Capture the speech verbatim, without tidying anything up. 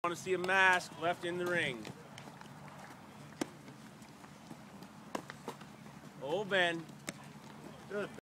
want to see a mask left in the ring. Oh, Ben. Good.